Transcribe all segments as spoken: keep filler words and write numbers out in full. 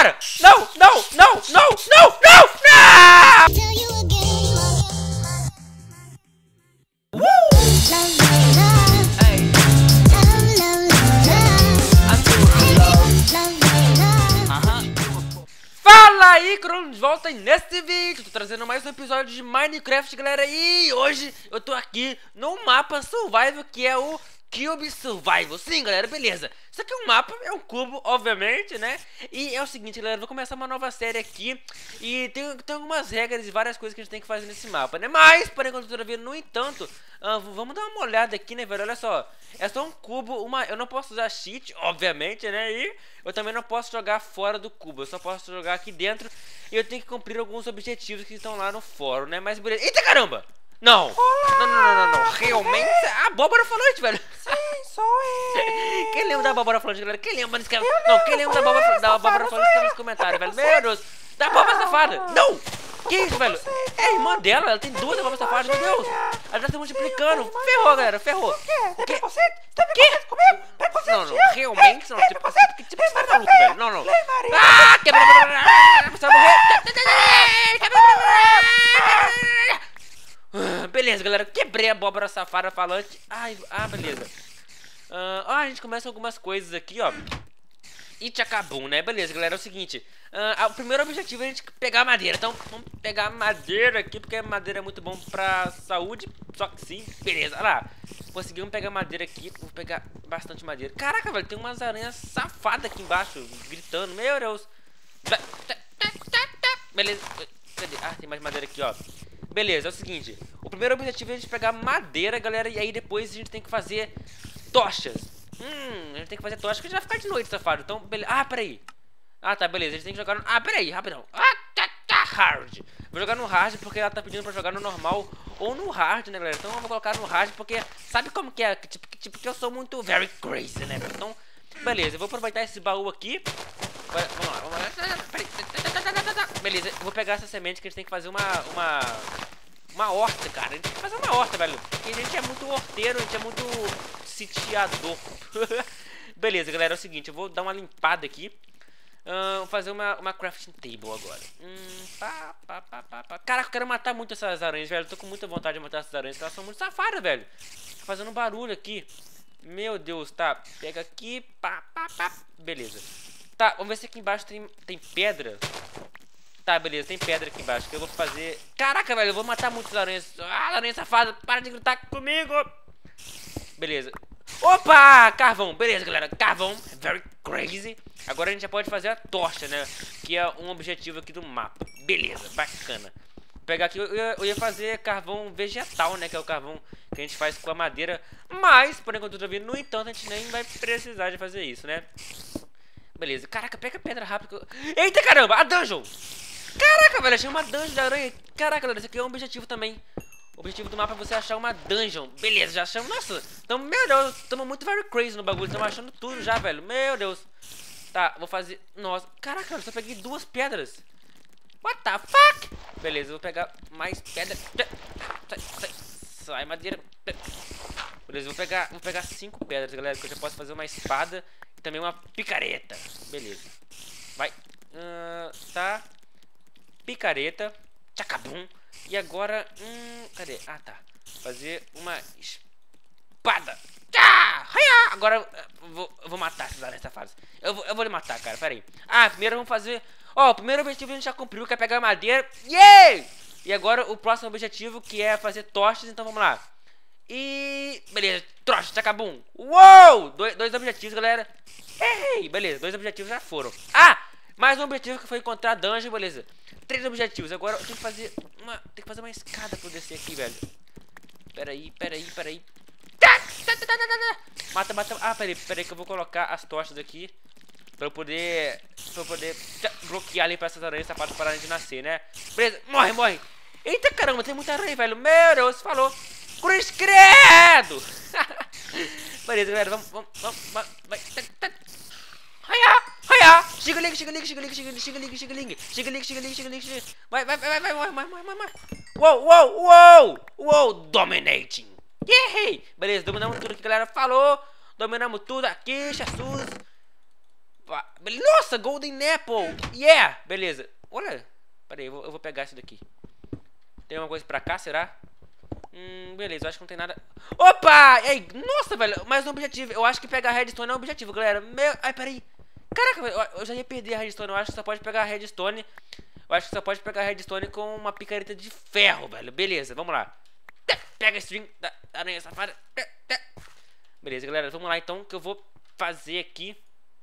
Para! Não, não, não, não, não, não, não! Fala aí, Crono, de volta aí nesse vídeo. Tô trazendo mais um episódio de Minecraft, galera. E hoje eu tô aqui no mapa Survival, que é o Cube Survival. Sim, galera, beleza. Isso aqui é um mapa, é um cubo, obviamente, né? E é o seguinte, galera, eu vou começar uma nova série aqui. E tem, tem algumas regras e várias coisas que a gente tem que fazer nesse mapa, né? Mas, por enquanto, eu tô vendo, no entanto, uh, vamos dar uma olhada aqui, né, velho? Olha só, é só um cubo, uma... eu não posso usar cheat, obviamente, né? E eu também não posso jogar fora do cubo, eu só posso jogar aqui dentro. E eu tenho que cumprir alguns objetivos que estão lá no fórum, né? Mas beleza. Eita, caramba! Não! Olá! Não, não, não, não, não. Realmente, a abóbora falante, velho. Sim, sou eu. Quem lembra da abóbora falante, galera? Quem lembra? Não, escreve... não, quem lembra da abóbora, da abóbora falante, escreve nos comentários, velho. Meu Deus. Da abóbora safada. Não! Que isso, velho? É a irmã dela, ela tem duas abóboras safadas, meu Deus. Ela já tá se multiplicando. Ferrou, galera, ferrou. O quê? Tem preconceito? Tem preconceito comigo? Preconceito? Não, não, realmente não. Tipo, que tipo de maluco, velho? Não, não. Maria. Ah, quebra. Você vai morrer. Ah, beleza, galera, quebrei a abóbora safada falante. Ai, ah, beleza. Ah, ah, a gente começa algumas coisas aqui, ó. E tchacabum, né? Beleza, galera, é o seguinte. Ah, o primeiro objetivo é a gente pegar madeira. Então, vamos pegar madeira aqui, porque madeira é muito bom pra saúde. Só que sim, beleza, olha lá. Conseguimos pegar madeira aqui. Vou pegar bastante madeira. Caraca, velho, tem umas aranhas safadas aqui embaixo, gritando, meu Deus. Beleza, cadê? Ah, tem mais madeira aqui, ó. Beleza, é o seguinte. O primeiro objetivo é a gente pegar madeira, galera. E aí depois a gente tem que fazer tochas. Hum, a gente tem que fazer tochas, porque a gente vai ficar de noite, safado. Então, beleza. Ah, peraí. Ah, tá, beleza. A gente tem que jogar no... Ah, peraí, rapidão. Ah, tá, tá, hard. Vou jogar no hard porque ela tá pedindo pra jogar no normal ou no hard, né, galera? Então eu vou colocar no hard porque... Sabe como que é? Tipo, tipo que eu sou muito very crazy, né? Então, beleza. Eu vou aproveitar esse baú aqui. Vamos lá, vamos lá. Peraí. Beleza, eu vou pegar essa semente que a gente tem que fazer uma... Uma... Uma horta, cara. A gente tem que fazer uma horta, velho. Porque a gente é muito horteiro, a gente é muito sitiador. Beleza, galera, é o seguinte. Eu vou dar uma limpada aqui. Uh, vou fazer uma, uma crafting table agora. Hum, pá, pá, pá, pá, pá. Caraca, eu quero matar muito essas aranhas, velho. Eu tô com muita vontade de matar essas aranhas, porque elas são muito safadas, velho. Tá fazendo um barulho aqui. Meu Deus, tá. Pega aqui, pá, pá, pá. Beleza. Tá, vamos ver se aqui embaixo tem, tem pedra. Tá, beleza, tem pedra aqui embaixo que eu vou fazer... Caraca, velho, eu vou matar muitas aranhas. Ah, aranha safada, para de gritar comigo. Beleza. Opa, carvão, beleza, galera. Carvão, very crazy. Agora a gente já pode fazer a tocha, né? Que é um objetivo aqui do mapa. Beleza, bacana. Vou pegar aqui, eu ia, eu ia fazer carvão vegetal, né? Que é o carvão que a gente faz com a madeira. Mas, por enquanto eu tô vendo, no entanto, a gente nem vai precisar de fazer isso, né? Beleza, caraca, pega a pedra rápido. Eita, caramba, a dungeon. Caraca, velho, achei uma dungeon da aranha. Caraca, galera, esse aqui é um objetivo também. O objetivo do mapa é você achar uma dungeon. Beleza, já achamos. Nossa, tamo, meu Deus, estamos muito very crazy no bagulho. Estamos achando tudo já, velho. Meu Deus. Tá, vou fazer... Nossa, caraca, eu só peguei duas pedras. What the fuck? Beleza, eu vou pegar mais pedra. Sai, sai, sai, madeira. Beleza, vou pegar, vou pegar cinco pedras, galera, que eu já posso fazer uma espada e também uma picareta. Beleza. Vai. Uh, tá. Picareta, tchacabum. E agora, hum, cadê? Ah, tá. Fazer uma espada. Ah, agora eu vou, eu vou matar esses aranhas safados. Eu vou, eu vou lhe matar, cara, pera aí. Ah, primeiro vamos fazer... Ó, oh, o primeiro objetivo a gente já cumpriu, que é pegar madeira. Yeah! E agora o próximo objetivo, que é fazer tochas, então vamos lá. E... beleza, tocha, tchacabum. Uou! Dois, dois objetivos, galera. Ei, beleza, dois objetivos já foram. Ah! Mais um objetivo que foi encontrar dungeon, beleza. Três objetivos, agora eu tenho que fazer uma... Tem que fazer uma escada pra eu descer aqui, velho. Peraí, peraí, peraí. Mata, mata... Ah, peraí, peraí que eu vou colocar as tochas aqui. Pra eu poder... Pra eu poder bloquear ali pra essas aranhas sapadas pararem de nascer, né? Beleza, morre, morre. Eita, caramba, tem muita aranha, velho. Meu Deus, falou. Cruz credo. Beleza, galera, vamos, vamos, vamos, vai. Haia, haia. Xigaling, xigaling, xigaling, xigaling, xigaling, xigaling, xigaling, xigaling, xigaling, xigaling. Vai, vai, vai, vai, vai, vai, vai, vai, vai. Uou, uou, uou. Uou, dominating. Yay. Beleza, dominamos tudo aqui, galera. Falou. Dominamos tudo aqui, Jesus. Nossa, Golden Apple. Yeah, beleza. Olha, peraí, eu vou, eu vou pegar isso daqui. Tem alguma coisa pra cá, será? Hum, beleza, eu acho que não tem nada. Opa! Ei, nossa, velho, mais um objetivo. Eu acho que pegar redstone é um objetivo, galera. Meu... Ai, peraí. Caraca, eu, eu já ia perder a redstone. Eu acho que só pode pegar a redstone. Eu acho que só pode pegar a redstone com uma picareta de ferro, velho. Beleza, vamos lá. Pega a string da aranha safada. Beleza, galera, vamos lá então, que eu vou fazer aqui.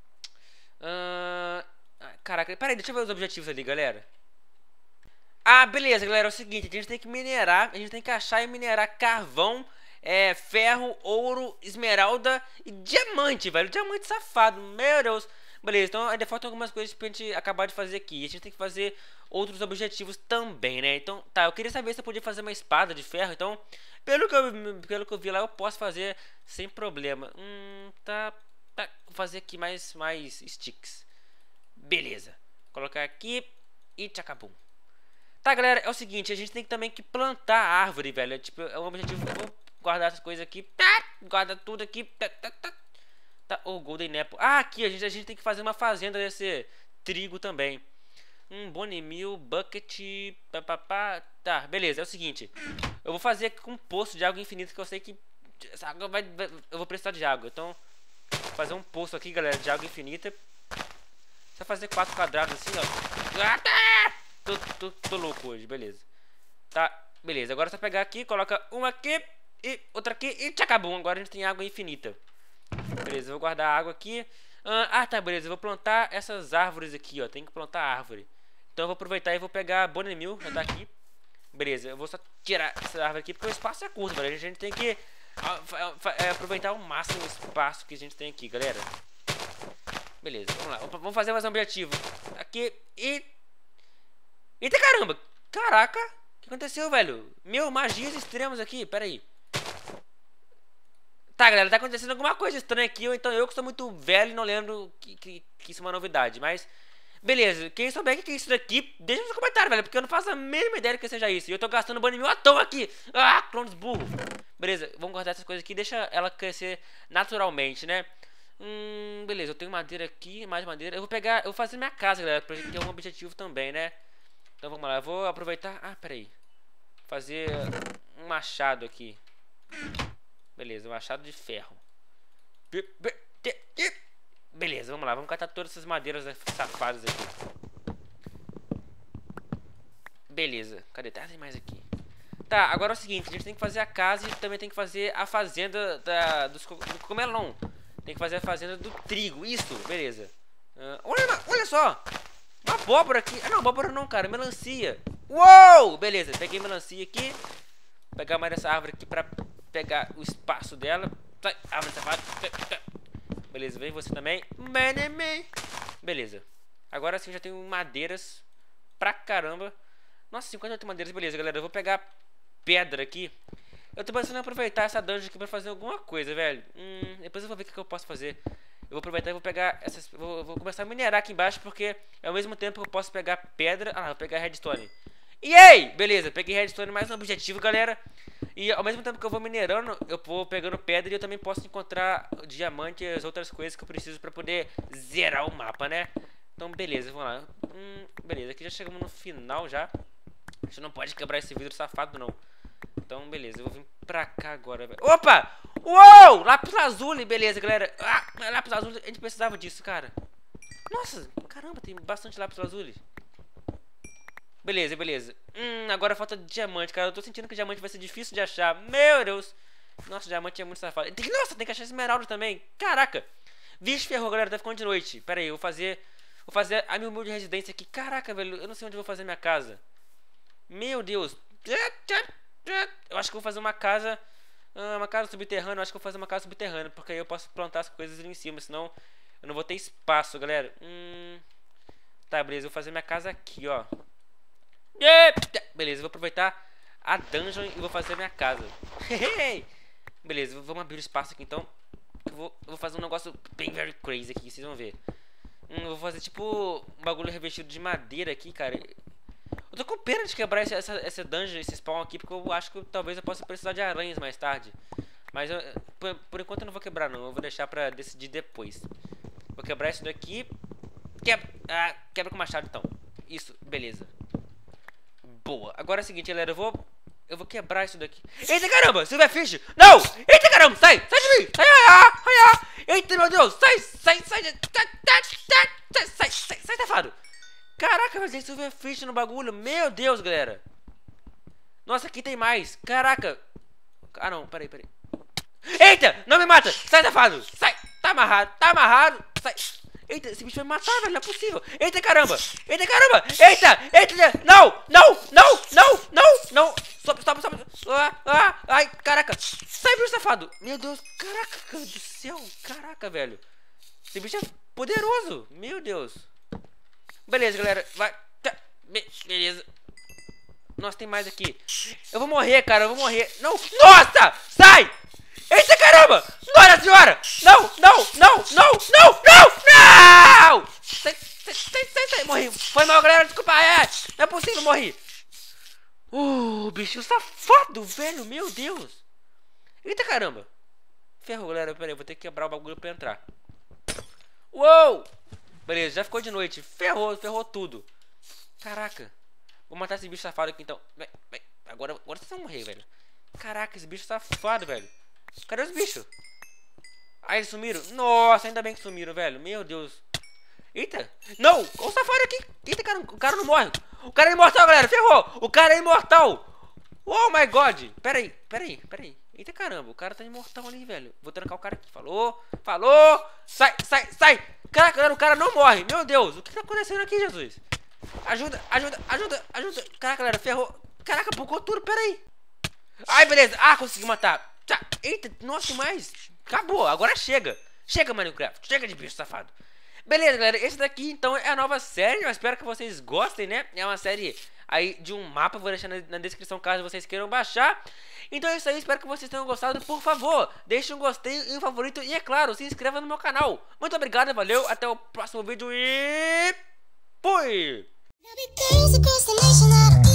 Uh... Caraca, peraí, deixa eu ver os objetivos ali, galera. Ah, beleza, galera, é o seguinte, a gente tem que minerar, a gente tem que achar e minerar carvão, é, ferro, ouro, esmeralda e diamante, velho, diamante safado, meu Deus. Beleza, então ainda faltam algumas coisas pra gente acabar de fazer aqui, a gente tem que fazer outros objetivos também, né, então, tá, eu queria saber se eu podia fazer uma espada de ferro, então, pelo que eu, pelo que eu vi lá, eu posso fazer sem problema. Hum, tá, tá, vou fazer aqui mais, mais sticks, beleza, colocar aqui e tchacabum. Tá, galera, é o seguinte, a gente tem também que plantar a árvore, velho. É, tipo, é um objetivo. Eu vou guardar essas coisas aqui. Tá, guarda tudo aqui. Tá, tá, tá. Tá, oh, Golden Apple. Ah, aqui, a gente, a gente tem que fazer uma fazenda desse trigo também. Um Bone Meal, bucket. Pá, pá, pá. Tá, beleza, é o seguinte. Eu vou fazer aqui com um poço de água infinita, que eu sei que essa água vai, vai. Eu vou precisar de água. Então, vou fazer um poço aqui, galera, de água infinita. Só fazer quatro quadrados assim, ó. Ah, tá! Tô, tô, tô louco hoje, beleza. Tá, beleza, agora é só pegar aqui, coloca uma aqui e outra aqui e tchacabum. Agora a gente tem água infinita. Beleza, eu vou guardar a água aqui. Ah, tá, beleza, eu vou plantar essas árvores aqui, ó. Tem que plantar árvore. Então eu vou aproveitar e vou pegar a Bone Meal, já tá aqui. Beleza, eu vou só tirar essa árvore aqui porque o espaço é curto, velho. A gente tem que aproveitar ao máximo o espaço que a gente tem aqui, galera. Beleza, vamos lá, vamos fazer mais um objetivo. Aqui e... Eita caramba! Caraca! O que aconteceu, velho? Meu, magias extremas aqui, pera aí. Tá, galera, tá acontecendo alguma coisa estranha aqui. Ou então eu que sou muito velho e não lembro que, que, que isso é uma novidade. Mas, beleza, quem souber o que é isso daqui, deixa nos comentários, velho. Porque eu não faço a mínima ideia do que seja isso. E eu tô gastando Bone Meal à toa aqui. Ah, clones burro. Beleza, vamos guardar essas coisas aqui. Deixa ela crescer naturalmente, né? Hum, beleza, eu tenho madeira aqui, mais madeira. Eu vou pegar, eu vou fazer minha casa, galera, pra gente ter um objetivo também, né? Então vamos lá, eu vou aproveitar. Ah, peraí. Fazer um machado aqui. Beleza, um machado de ferro. Beleza, vamos lá, vamos catar todas essas madeiras safadas aqui. Beleza, cadê? Tá, tem mais aqui. Tá, agora é o seguinte, a gente tem que fazer a casa e também tem que fazer a fazenda da, dos do cogumelo, não. Tem que fazer a fazenda do trigo, isso, beleza. uh, olha, olha só. Uma abóbora aqui. Ah, não, abóbora não, cara. Melancia. Uou! Beleza, peguei melancia aqui. Vou pegar mais dessa árvore aqui pra pegar o espaço dela. Sai, árvore safada. Beleza, vem você também. Beleza. Agora sim já tenho madeiras pra caramba. Nossa, cinquenta e oito madeiras. Beleza, galera. Eu vou pegar pedra aqui. Eu tô pensando em aproveitar essa dungeon aqui pra fazer alguma coisa, velho. Hum, depois eu vou ver o que, que eu posso fazer. Eu vou aproveitar e vou pegar essas... Vou, vou começar a minerar aqui embaixo, porque ao mesmo tempo que eu posso pegar pedra... Ah, vou pegar redstone. E aí, beleza, peguei redstone, mais um objetivo, galera. E ao mesmo tempo que eu vou minerando, eu vou pegando pedra e eu também posso encontrar diamante e as outras coisas que eu preciso pra poder zerar o mapa, né? Então, beleza, vamos lá. Hum, beleza, aqui já chegamos no final já. A gente não pode quebrar esse vidro safado, não. Então, beleza, eu vou vir pra cá agora, velho. Opa! Uou! Lápis lazuli, beleza, galera. Ah, lápis lazuli, a gente precisava disso, cara. Nossa, caramba, tem bastante lápis lazuli. Beleza, beleza. Hum, agora falta diamante, cara. Eu tô sentindo que diamante vai ser difícil de achar. Meu Deus. Nossa, diamante é muito safado. Tem, nossa, tem que achar esmeralda também. Caraca. Vixe, ferrou, galera. Tá ficando de noite. Pera aí, eu vou fazer... Vou fazer a minha humilde residência aqui. Caraca, velho. Eu não sei onde eu vou fazer minha casa. Meu Deus. Eu acho que eu vou fazer uma casa... Uma casa subterrânea. Eu acho que eu vou fazer uma casa subterrânea. Porque aí eu posso plantar as coisas ali em cima. Senão eu não vou ter espaço, galera. Hum... Tá, beleza. Eu vou fazer minha casa aqui, ó. Beleza, eu vou aproveitar a dungeon e vou fazer a minha casa. Beleza, vamos abrir o espaço aqui então. Eu vou, eu vou fazer um negócio bem very crazy aqui, vocês vão ver. hum, Eu vou fazer tipo um bagulho revestido de madeira aqui, cara. Eu tô com pena de quebrar essa, essa, essa dungeon, esse spawn aqui, porque eu acho que eu, talvez eu possa precisar de aranhas mais tarde. Mas eu, por, por enquanto eu não vou quebrar não, eu vou deixar pra decidir depois. Vou quebrar isso daqui. Quebra, ah, quebra com machado então. Isso, beleza. Boa. Agora é o seguinte, galera, eu vou... Eu vou quebrar isso daqui. Eita caramba, Silverfish! Não! Eita caramba, sai! Sai de mim! Sai! Ai, ai, ai. Eita meu Deus! Sai! Sai! Sai! Sai! Sai! Sai! Sai! Sai, safado! Caraca, mas tem Silverfish no bagulho. Meu Deus, galera. Nossa, aqui tem mais. Caraca. Ah não, peraí, peraí. Eita! Não me mata! Sai, safado! Sai! Tá amarrado! Tá amarrado! Sai! Eita, esse bicho vai me matar, velho, não é possível. Eita, caramba. Eita, caramba. Eita, eita. Não, não, não, não, não, não. Sobe, sobe, sobe. Ah, ah, ai, caraca. Sai, bicho safado. Meu Deus, caraca do céu. Caraca, velho. Esse bicho é poderoso. Meu Deus. Beleza, galera. Vai. Beleza. Nossa, tem mais aqui. Eu vou morrer, cara, eu vou morrer. Não. Nossa, sai. Eita, caramba. Nossa senhora. Não, não, não, não, não, não. Não! Sai, sai, sai, sai, sai, morri. Foi mal, galera, desculpa, é, não é possível, morri. Uh, bicho safado, velho, meu Deus. Eita, caramba. Ferrou, galera, pera aí, vou ter que quebrar o bagulho pra entrar. Uou! Beleza, já ficou de noite, ferrou, ferrou tudo. Caraca. Vou matar esse bicho safado aqui, então. Agora, agora vocês vão morrer, velho. Caraca, esse bicho safado, velho. Cadê os bichos? Ah, eles sumiram? Nossa, ainda bem que sumiram, velho. Meu Deus. Eita. Não. Olha o safari aqui. Eita, cara, o cara não morre. O cara é imortal, galera. Ferrou. O cara é imortal. Oh, my God. Pera aí, pera aí, pera aí. Eita, caramba. O cara tá imortal ali, velho. Vou trancar o cara aqui. Falou. Falou. Sai, sai, sai. Caraca, galera, o cara não morre. Meu Deus. O que tá acontecendo aqui, Jesus? Ajuda, ajuda, ajuda, ajuda. Caraca, galera, ferrou. Caraca, bugou tudo. Pera aí. Ai, beleza. Ah, consegui matar. Tá. Eita, nossa, mais. Acabou, agora chega. Chega, Minecraft, chega de bicho safado. Beleza, galera, esse daqui então é a nova série. Eu espero que vocês gostem, né? É uma série aí de um mapa, vou deixar na, na descrição caso vocês queiram baixar. Então é isso aí, espero que vocês tenham gostado. Por favor, deixe um gostei e um favorito. E é claro, se inscreva no meu canal. Muito obrigado, valeu, até o próximo vídeo e... Fui!